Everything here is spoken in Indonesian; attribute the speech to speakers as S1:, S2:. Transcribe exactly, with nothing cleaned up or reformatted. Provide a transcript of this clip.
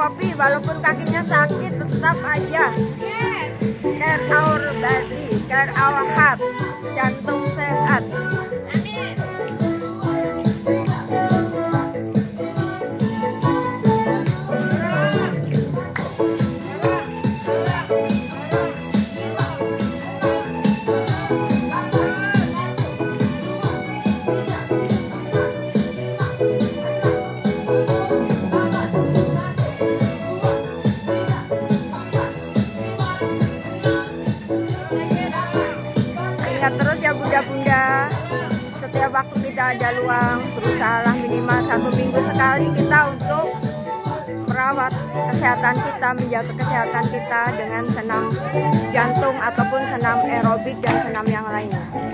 S1: kopi walaupun kakinya sakit, tetap aja care our body, care our heart, jantung sehat. Ingat terus ya bunda-bunda, setiap waktu kita ada luang, berusahalah minimal satu minggu sekali kita untuk merawat kesehatan kita, menjaga kesehatan kita dengan senam jantung ataupun senam aerobik dan senam yang lainnya.